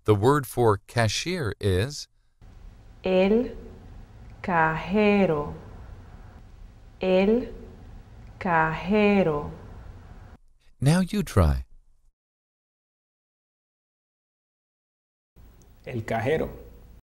The word for cashier is el cajero, el cajero. Now you try. El cajero.